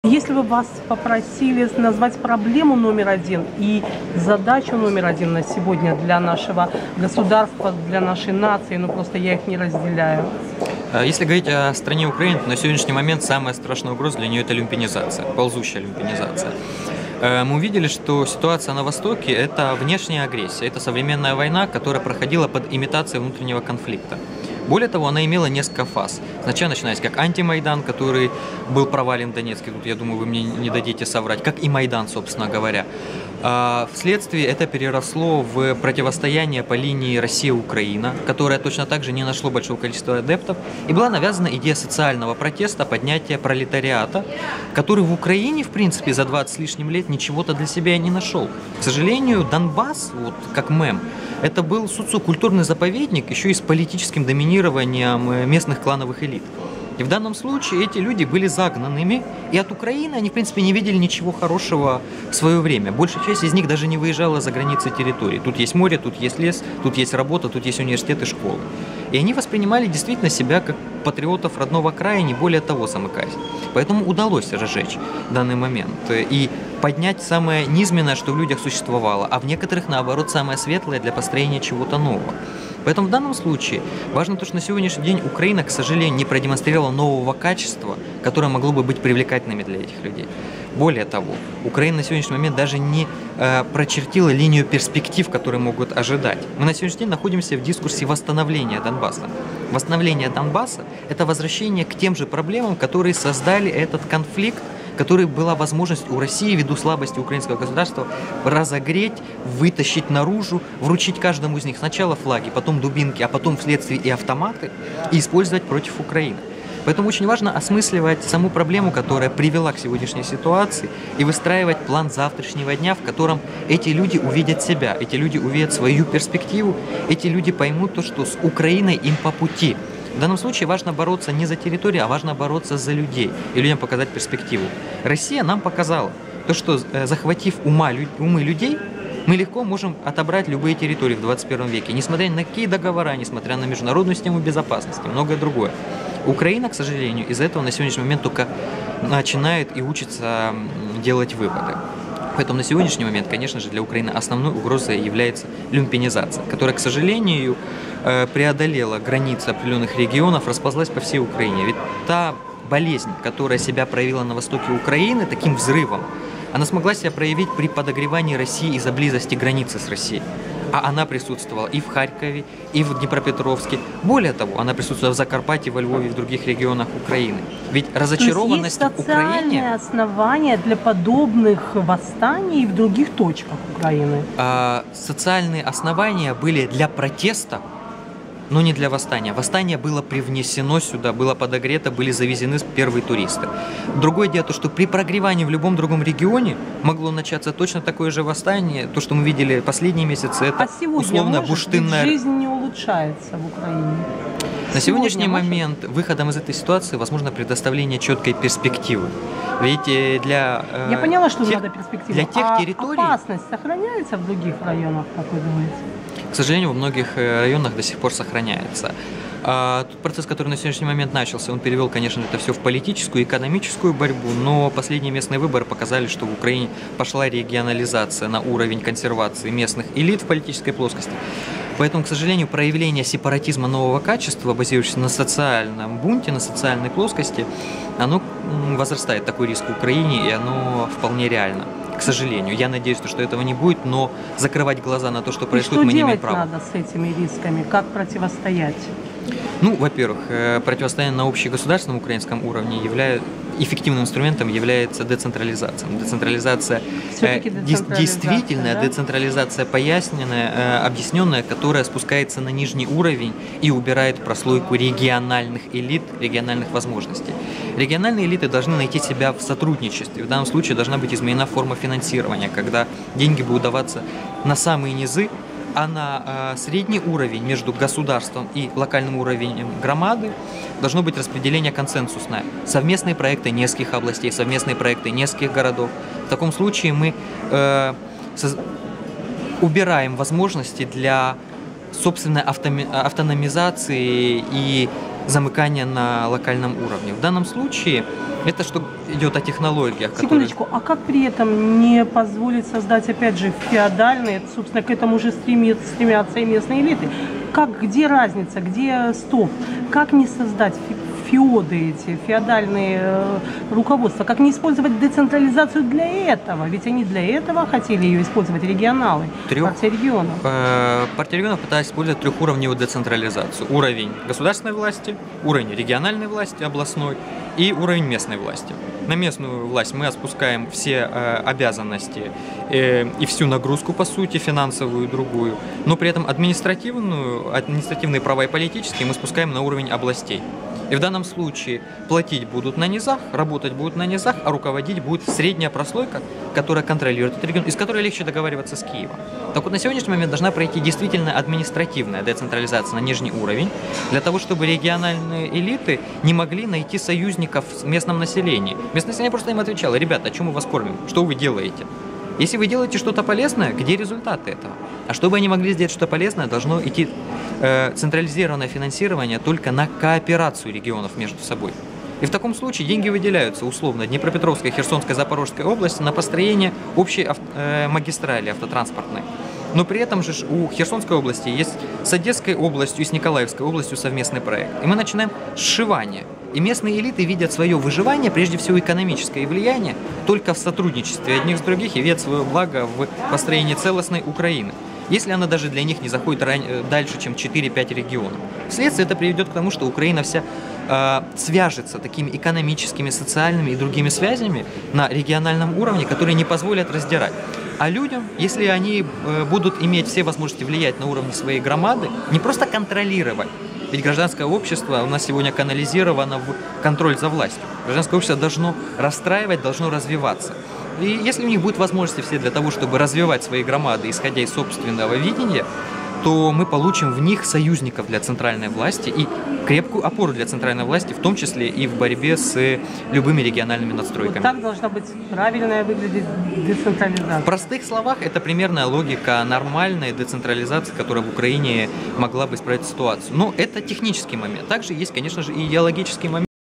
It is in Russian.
Если бы вас попросили назвать проблему номер один и задачу номер один на сегодня для нашего государства, для нашей нации, ну просто я их не разделяю. Если говорить о стране Украины, то на сегодняшний момент самая страшная угроза для нее – это люмпинизация, ползущая люмпинизация. Мы увидели, что ситуация на Востоке – это внешняя агрессия, это современная война, которая проходила под имитацией внутреннего конфликта. Более того, она имела несколько фаз. Сначала начинаясь как антимайдан, который был провален в Донецке, тут, я думаю, вы мне не дадите соврать, как и Майдан, собственно говоря. Вследствие это переросло в противостояние по линии Россия-Украина, которое точно так же не нашло большого количества адептов, и была навязана идея социального протеста, поднятия пролетариата, который в Украине, в принципе, за 20 с лишним лет ничего-то для себя не нашел. К сожалению, Донбасс, вот как мем, это был социокультурный заповедник, еще и с политическим доминированием местных клановых элит. И в данном случае эти люди были загнанными, и от Украины они, в принципе, не видели ничего хорошего в свое время. Большая часть из них даже не выезжала за границы территории. Тут есть море, тут есть лес, тут есть работа, тут есть университеты, школы. И они воспринимали действительно себя как патриотов родного края, не более того, замыкаясь. Поэтому удалось разжечь данный момент и поднять самое низменное, что в людях существовало, а в некоторых, наоборот, самое светлое для построения чего-то нового. Поэтому в данном случае важно то, что на сегодняшний день Украина, к сожалению, не продемонстрировала нового качества, которое могло бы быть привлекательными для этих людей. Более того, Украина на сегодняшний момент даже не прочертила линию перспектив, которые могут ожидать. Мы на сегодняшний день находимся в дискурсе восстановления Донбасса. Восстановление Донбасса – это возвращение к тем же проблемам, которые создали этот конфликт, которой была возможность у России, ввиду слабости украинского государства, разогреть, вытащить наружу, вручить каждому из них сначала флаги, потом дубинки, а потом вследствие и автоматы, и использовать против Украины. Поэтому очень важно осмысливать саму проблему, которая привела к сегодняшней ситуации, и выстраивать план завтрашнего дня, в котором эти люди увидят себя, эти люди увидят свою перспективу, эти люди поймут то, что с Украиной им по пути. В данном случае важно бороться не за территорию, а важно бороться за людей и людям показать перспективу. Россия нам показала то, что захватив умы людей, мы легко можем отобрать любые территории в 21 веке, несмотря на какие договора, несмотря на международную систему безопасности, многое другое. Украина, к сожалению, из-за этого на сегодняшний момент только начинает и учится делать выводы. Поэтому на сегодняшний момент, конечно же, для Украины основной угрозой является люмпинизация, которая, к сожалению, преодолела границы определенных регионов, расползлась по всей Украине. Ведь та болезнь, которая себя проявила на востоке Украины таким взрывом, она смогла себя проявить при подогревании России из-за близости границы с Россией. А она присутствовала и в Харькове, и в Днепропетровске. Более того, она присутствовала в Закарпатье, во Львове и в других регионах Украины. Ведь разочарованность в Украине... есть социальные основания для подобных восстаний в других точках Украины? Социальные основания были для протеста, но не для восстания. Восстание было привнесено сюда, было подогрето, были завезены первые туристы. Другое дело то, что при прогревании в любом другом регионе могло начаться точно такое же восстание. То, что мы видели последние месяцы, это условно бурштинная... жизнь не улучшается в Украине. На сегодняшний момент выходом из этой ситуации возможно предоставление четкой перспективы. Ведь для Я поняла, что надо перспективу. Для тех территорий... опасность сохраняется в других районах, как вы думаете? К сожалению, в многих районах до сих пор сохраняется. Тот процесс, который на сегодняшний момент начался, он перевел, конечно, это все в политическую и экономическую борьбу, но последние местные выборы показали, что в Украине пошла регионализация на уровень консервации местных элит в политической плоскости. Поэтому, к сожалению, проявление сепаратизма нового качества, базирующегося на социальном бунте, на социальной плоскости, оно возрастает, такой риск в Украине, и оно вполне реально. К сожалению. Я надеюсь, что этого не будет, но закрывать глаза на то, что происходит, мы не имеем права. Что делать надо с этими рисками? Как противостоять? Ну, во-первых, противостояние на общегосударственном украинском уровне эффективным инструментом является децентрализация. Децентрализация действительная, да? Децентрализация поясненная, объясненная, которая спускается на нижний уровень и убирает прослойку региональных элит, региональных возможностей. Региональные элиты должны найти себя в сотрудничестве. В данном случае должна быть изменена форма финансирования, когда деньги будут даваться на самые низы, а на средний уровень между государством и локальным уровнем громады должно быть распределение консенсусное. Совместные проекты нескольких областей, совместные проекты нескольких городов. В таком случае мы убираем возможности для собственной автономизации и замыкания на локальном уровне. В данном случае это что идет о технологиях. Секундочку, а как при этом не позволить создать, опять же, феодальные, собственно, к этому же стремятся и местные элиты? Где разница, где стоп? Как не создать феоды эти, феодальные руководства? Как не использовать децентрализацию для этого? Ведь они для этого хотели ее использовать, регионалы, партия регионов. Партия регионов пыталась использовать трехуровневую децентрализацию. Уровень государственной власти, уровень региональной власти, областной и уровень местной власти. На местную власть мы отпускаем все обязанности и всю нагрузку, по сути, финансовую и другую, но при этом административные права и политические мы спускаем на уровень областей. И в данном случае платить будут на низах, работать будут на низах, а руководить будет средняя прослойка, которая контролирует этот регион, и с которой легче договариваться с Киевом. Так вот, на сегодняшний момент должна пройти действительно административная децентрализация на нижний уровень, для того, чтобы региональные элиты не могли найти союзников в местном населении. Местное население просто им отвечало: ребята, о чем мы вас кормим, что вы делаете? Если вы делаете что-то полезное, где результаты этого? А чтобы они могли сделать что-то полезное, должно идти централизированное финансирование только на кооперацию регионов между собой. И в таком случае деньги выделяются условно Днепропетровской, Херсонской, Запорожской области на построение общей магистрали автотранспортной. Но при этом же у Херсонской области есть с Одесской областью и с Николаевской областью совместный проект. И мы начинаем сшивание. И местные элиты видят свое выживание, прежде всего экономическое влияние, только в сотрудничестве одних с других и видят свое благо в построении целостной Украины, если она даже для них не заходит дальше, чем 4-5 регионов. Вследствие это приведет к тому, что Украина вся свяжется такими экономическими, социальными и другими связями на региональном уровне, которые не позволят раздирать. А людям, если они будут иметь все возможности влиять на уровне своей громады, не просто контролировать, ведь гражданское общество у нас сегодня канализировано в контроль за властью. Гражданское общество должно расстраивать, должно развиваться. И если у них будет возможности все для того, чтобы развивать свои громады, исходя из собственного видения, то мы получим в них союзников для центральной власти и крепкую опору для центральной власти, в том числе и в борьбе с любыми региональными надстройками. Вот так должна быть правильная выглядеть децентрализация. В простых словах, это примерная логика нормальной децентрализации, которая в Украине могла бы исправить ситуацию. Но это технический момент. Также есть, конечно же, и идеологический момент.